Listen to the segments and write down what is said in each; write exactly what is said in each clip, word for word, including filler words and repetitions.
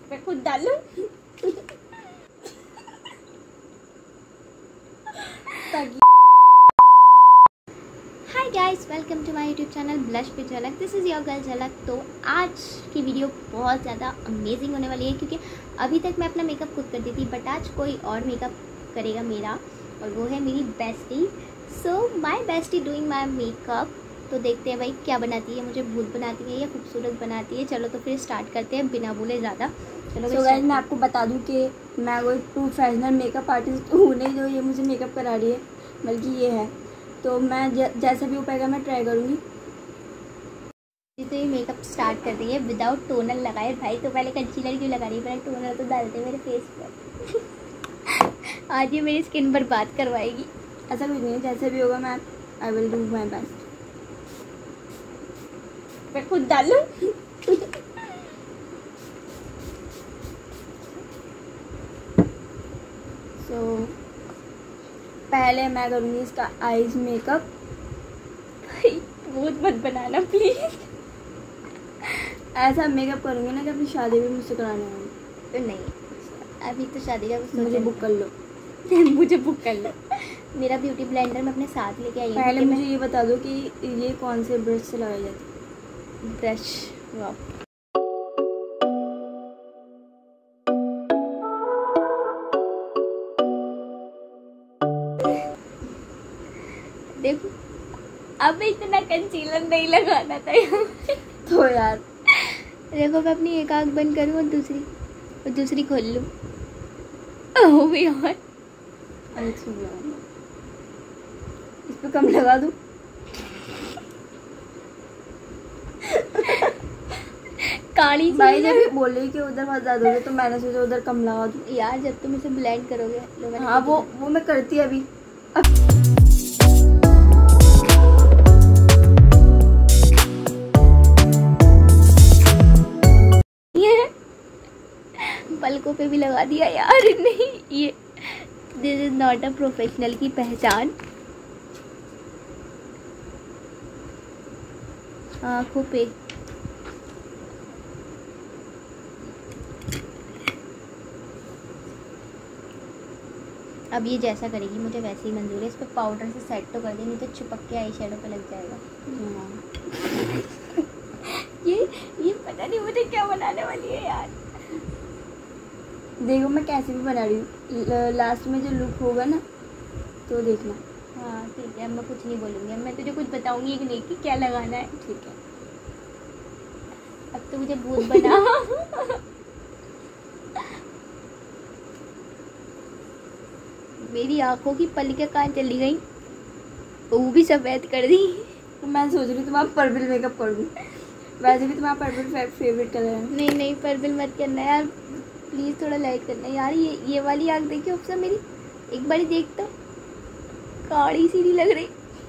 मैं खुद डालूं। Hi guys, welcome to my YouTube channel blush पे Jhalak. This is your girl झलक। तो आज की वीडियो बहुत ज़्यादा अमेजिंग होने वाली है क्योंकि अभी तक मैं अपना मेकअप खुद करती थी, बट आज कोई और मेकअप करेगा मेरा, और वो है मेरी bestie. So my bestie doing my makeup. तो देखते हैं भाई क्या बनाती है, मुझे भूत बनाती है या खूबसूरत बनाती है। चलो तो फिर स्टार्ट करते हैं बिना बोले ज़्यादा। चलो so गाइस, मैं आपको बता दूं कि मैं कोई प्रोफेशनल मेकअप आर्टिस्ट हूँ नहीं जो ये मुझे मेकअप करा रही है, बल्कि ये है। तो मैं ज, जैसा भी हो पाएगा मैं ट्राई करूँगी। तो ये मेकअप स्टार्ट कर रही है विदाउट टोनर लगाए। भाई तो पहले कंसीलर क्यों लगा रही है, पहले टोनर तो डालते मेरे फेस पर। आज ये मेरी स्किन बर्बाद करवाएगी। ऐसा कुछ नहीं है, जैसे भी होगा मैं I will do my best. मैं खुद डालूं। सो so, पहले मैं करूँगी इसका आईज मेकअप। भाई भूत मत बनाना प्लीज। ऐसा मेकअप करूँगी ना कि अपनी शादी भी मुझसे कराने वाली। तो नहीं, अभी तो शादी का कुछ मुझे बुक कर लो। मुझे बुक कर लो। मेरा ब्यूटी ब्लेंडर मैं अपने साथ लेके आई हूँ। पहले मुझे ये बता दो कि ये कौन से ब्रश से लगाई जाती है। ब्रश। वाह, देखो अब इतना कंसीलर नहीं लगाना था यहाँ। तो यार देखो मैं अपनी एक आँख बंद करूँ और दूसरी और दूसरी खोल लूँ। ओह यार, इस पे कम लगा दूँ। काली भाई जब ये बोल रही कि उधर मत ज्यादा होगे तो मैंने सोचा उधर कम लगा दूँ। यार जब तुम इसे ब्लेंड करोगे। लो मैंने हाँ वो वो मैं करती अभी। पलकों पे भी लगा दिया यार। नहीं, ये this is not a professional की पहचान। आँखों पे अब ये जैसा करेगी मुझे वैसे ही मंजूर है। इस पर पाउडर से सेट तो कर दे, नहीं तो चिपक के आई शेडो पे लग जाएगा। ये ये पता नहीं मुझे क्या बनाने वाली है यार। देखो मैं कैसे भी बना रही हूँ, लास्ट में जो लुक होगा ना तो देखना। हाँ ठीक है, अब मैं कुछ नहीं बोलूँगी। अब मैं तुझे कुछ बताऊँगी कि नहीं कि क्या लगाना है। ठीक है, अब तो मुझे भूत बना। मेरी आंखों की पलकें कहाँ चली गई, वो भी सफ़ेद कर दी। तो मैं सोच रही तुम्हारा पर्पल मेकअप कर दूँ। वैसे भी तुम्हारा पर्पल फेवरेट कलर है। नहीं नहीं, पर्पल मत करना यार प्लीज़, थोड़ा लाइट करना यार। ये ये वाली आँख देखिए ऑप्शन मेरी, एक बारी देख तो, काली सी नहीं लग रही।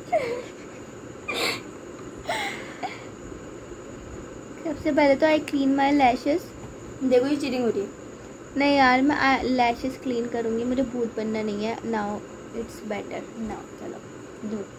सबसे पहले तो आई क्लीन माई लैशेस। देखो ये चीटिंग हो रही है। नहीं यार, मैं लैशेस क्लीन करूँगी, मुझे भूत बनना नहीं है। Now it's better now. चलो दो।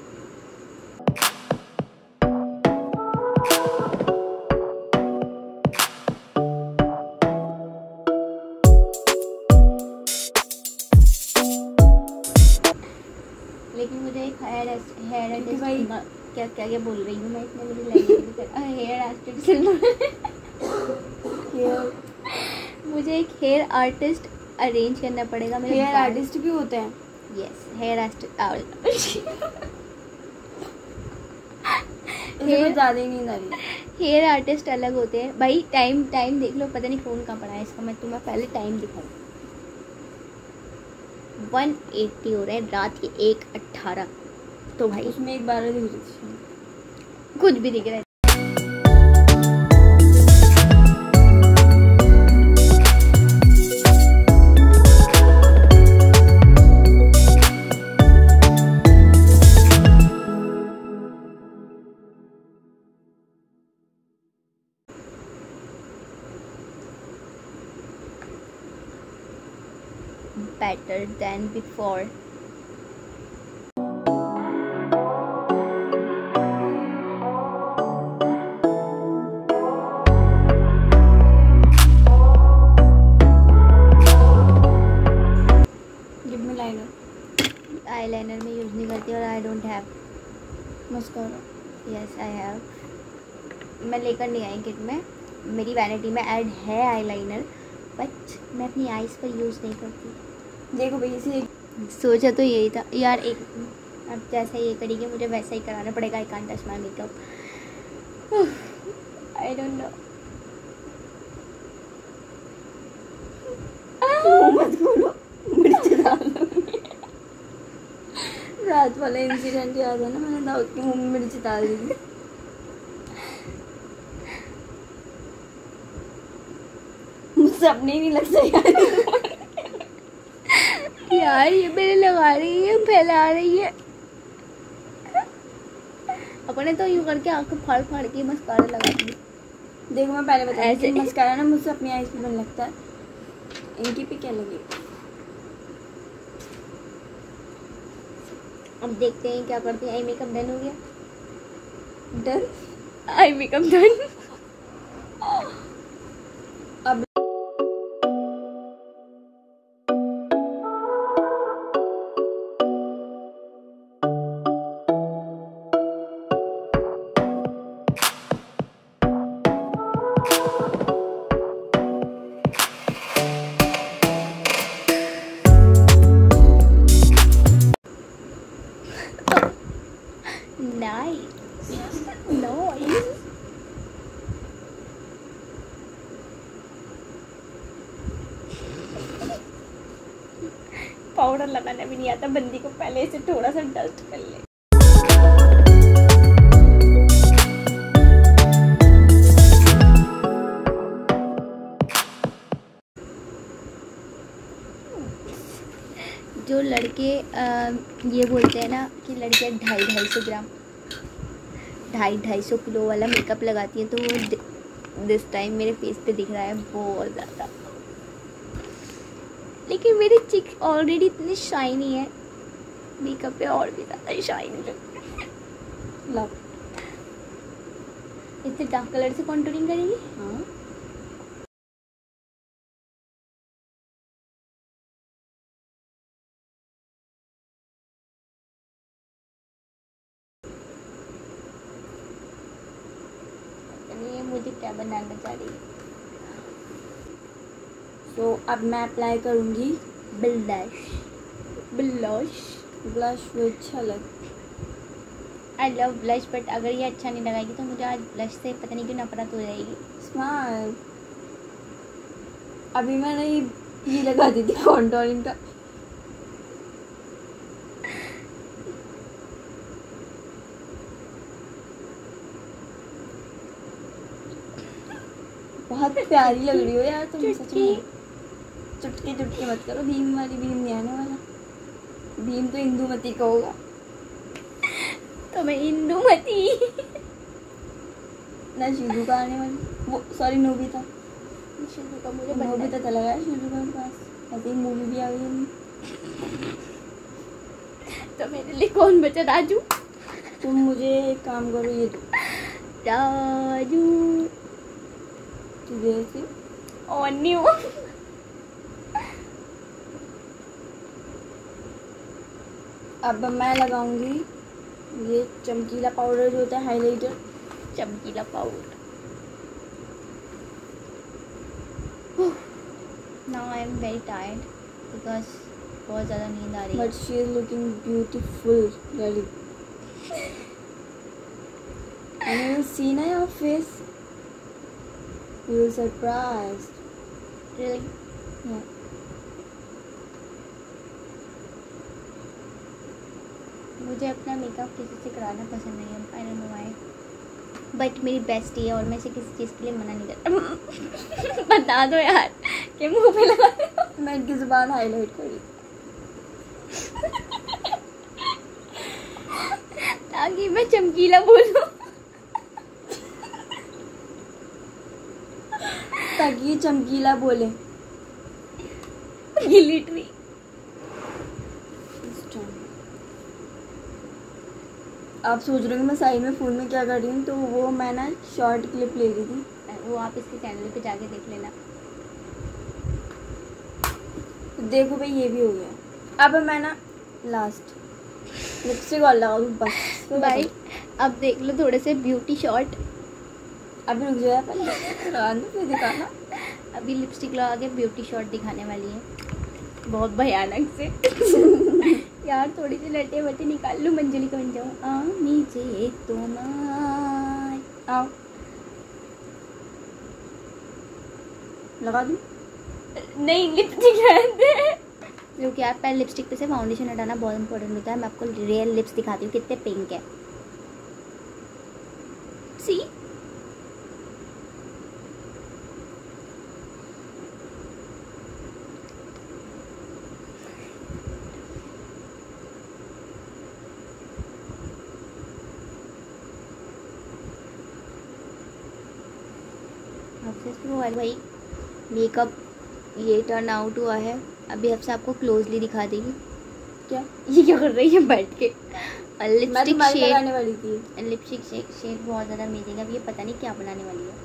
लेकिन मुझे एक हेयर हेयर आर्टिस्ट, क्या क्या क्या बोल रही हूँ मैं, इसमें मेरी लैंग्वेज हेयर आर्टिस्ट मुझे एक हेयर आर्टिस्ट अरेंज करना पड़ेगा। मेरे हेयर आर्टिस्ट भी होते हैं। Yes, hair artist. हेयर ज़्यादा ही नहीं आ रही। हेयर आर्टिस्ट अलग होते हैं भाई। टाइम टाइम देख लो, पता नहीं फ़ोन कहाँ पड़ा है इसका। मैं तुम्हें पहले टाइम दिखाऊँ। वन एट्टी हो रहे हैं, रात के एक अट्ठारह। तो भाई उसमें एक बारह दिख रही, कुछ भी दिख रहा है। Better than before. Mascara. Yes I have. मैं लेकर नहीं आई किट में, मेरी वैनिटी में ऐड है आईलाइनर, बट मैं अपनी आईज पर यूज़ नहीं करती। देखो भाई इसे सोचा तो यही था यार, एक अब जैसा ये करेंगे मुझे वैसा ही कराना पड़ेगा। I can't touch my makeup, I don't know. मत खोलो, मिर्च डाल दूंगी। रात वाला इंसिडेंट याद है ना, मैंने दाऊद के मुंह में मिर्च डाल दी थी। मुझसे अपने ही नहीं लगता यार। यार ये मेरे लगा रही है, फैला रही है। अपने तो यूं करके आंखें फाड़ फाड़ के मस्कारा लगा दी। देखो मैं पहले बता ऐसे रही मस्कारा ना मुझसे अपनी आईज पे बन लगता है, इनकी पे क्या लगे। अब देखते हैं क्या करते हैं। आई मेकअप डन हो गया। डन। I makeup done. अब नाइस नाइस। पाउडर लगाना भी नहीं आता बंदी को, पहले इसे थोड़ा सा डस्ट कर ले। जो लड़के आ, ये बोलते हैं ना कि लड़कियां ढाई ढाई सौ ग्राम ढाई ढाई सौ किलो वाला मेकअप लगाती हैं, तो वो दिस टाइम मेरे फेस पे दिख रहा है बहुत ज़्यादा। लेकिन मेरी चिक ऑलरेडी इतनी शाइनी है, मेकअप पे और भी ज़्यादा शाइनी लगती है। लव इतने डार्क कलर से कॉन्टूरिंग करेंगी। हाँ ये मुझे क्या बनाना चाह रही है। तो अब मैं अप्लाई करूँगी ब्लश ब्लश ब्लश विद झलक। आई लव ब्लश, बट अगर ये अच्छा नहीं लगाएगी तो मुझे आज ब्लश से पता नहीं क्यों नफरत हो जाएगी। स्माइल। अभी मैंने ये ये लगा दी थी कॉन्टोरिंग का। बहुत प्यारी लग रही हो यार तुम सच में। चुटकी चुटकी मत करो, भीम वाली भीम नहीं आने वाला। भीम तो इंदुमती का होगा। तो मैं इंदुमती ना शिजू का आने वाली, वो सॉरी नोबिता। शिजू का मुझे बनना है। नोबिता चला गया शिजू के पास, ऐसे ही मूवी भी आ गई है। तो मेरे लिए कौन बचा? राजू। तुम मुझे एक काम करो, ये दो राजू तुझे ऐसे और न्यू। अब मैं लगाऊंगी ये चमकीला पाउडर जो होता है हाइलाइटर। चमकीला powder. Now I am very tired because बहुत ज़्यादा नींद आ रही है। But she is looking beautiful really. And you will see ना your face, you will surprised. Really Yeah. मुझे अपना मेकअप किसी से कराना पसंद नहीं है। I don't know why, but मेरी बेस्टी है और मैं इसे किसी चीज़ के लिए मना नहीं करता। बता दो यार कि मुंह पे लगा रहे हो। मैं इनकी जुबान हाईलाइट करी ताकि मैं चमकीला बोलूं, ताकि ये चमकीला बोले। गिलिटरी। आप सोच रहे हो कि मैं साइड में फ़ोन में क्या कर रही हूँ, तो वो मैं ना शॉर्ट क्लिप ले रही थी। वो आप इसके चैनल पे जाके देख लेना। देखो भाई ये भी हो गया। अब मैं ना लास्ट लिपस्टिक और लगा दूँ बस। बाय अब देख लो थोड़े से ब्यूटी शॉट। अभी रुक जाए पहले फिर दिखाना। अभी लिपस्टिक लगा के ब्यूटी शॉट दिखाने वाली है, बहुत भयानक से। यार थोड़ी सी लटे वटे निकाल लूँ, मंजली का बन जाऊँ। आ नीचे तुम आओ, लगा दूँ? नहीं लिपस्टिक जो कि आप पहले लिपस्टिक पे से फाउंडेशन हटाना बहुत इंपॉर्टेंट होता है। मैं आपको रियल लिप्स दिखाती हूँ कितने पिंक है। सी भाई मेकअप ये टर्न आउट हुआ है। अभी आपसे आपको क्लोजली दिखा देगी। क्या ये क्या कर रही है बैठ के? लिपस्टिक शेड लगाने वाली थी। लिपस्टिक शेड शेड बहुत ज़्यादा अमेजिंग है। अब ये पता नहीं क्या बनाने वाली है।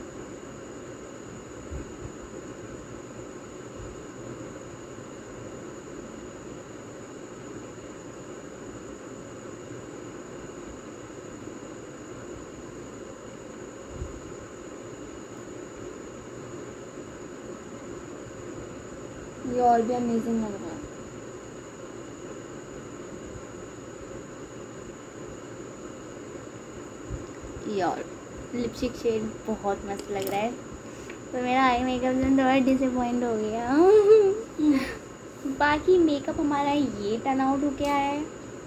ये और भी अमेजिंग लग रहा है। यार लिपस्टिक शेड बहुत मस्त लग रहा है। तो मेरा आई मेकअप जो थोड़ा डिसअपॉइंट हो गया। बाकी मेकअप हमारा ये टर्न आउट हो गया है।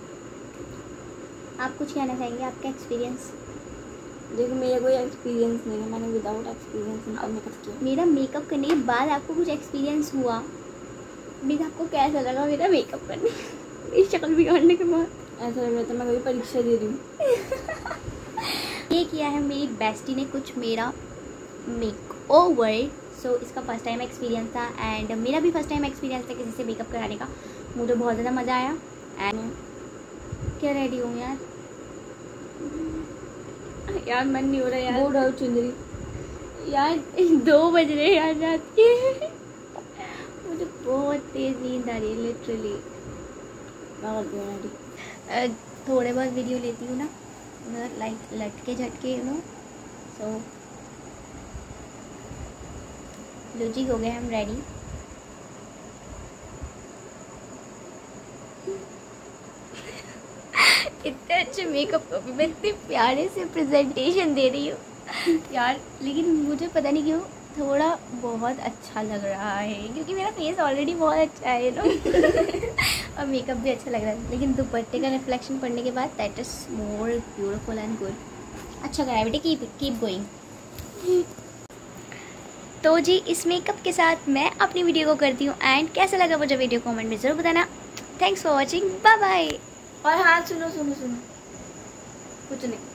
आप कुछ कहना चाहेंगे, आपका एक्सपीरियंस? देखो मेरा कोई एक्सपीरियंस नहीं है, मैंने विदाउट एक्सपीरियंस इनका मेकअप किया। मेरा मेकअप करने के बाद आपको कुछ एक्सपीरियंस हुआ? मेरा आपको कैसा लगा मेरा मेकअप करने, मेरी शक्ल बिगाड़ने के बाद? ऐसा लग रहा था मैं कोई परीक्षा दे रही हूँ। ये किया है मेरी बेस्टी ने कुछ मेरा मेक ओवर। सो इसका फर्स्ट टाइम एक्सपीरियंस था एंड मेरा भी फर्स्ट टाइम एक्सपीरियंस था किसी से मेकअप कराने का। मुझे बहुत ज़्यादा मज़ा आया। एंड क्या रेडी हूँ यार यार मन नहीं हो रहा यार। बोर्ड और चुंदरी यार दो बज रहे यार रात के। मुझे बहुत तेज़ नींद आ रही है लिटरली। थोड़े बहुत वीडियो लेती हूँ ना, लाइक लटके झटके यू नो। सो लूजी हो गए हम रेडी। इतने अच्छे मेकअप को भी मैं इतने प्यारे से प्रेजेंटेशन दे रही हूँ यार, लेकिन मुझे पता नहीं क्यों थोड़ा बहुत अच्छा लग रहा है क्योंकि मेरा फेस ऑलरेडी बहुत अच्छा है नो। और मेकअप भी अच्छा लग रहा है, लेकिन दुपट्टे का रिफ्लेक्शन पड़ने के बाद that is more beautiful and good. अच्छा करा बेटे, कीप कीप गोइंग। तो जी इस मेकअप के साथ मैं अपनी वीडियो को करती हूँ एंड कैसा लगा मुझे वीडियो कमेंट में ज़रूर बताना। Thanks for watching, bye bye. और हाँ सुनो सुनो सुनो कुछ नहीं।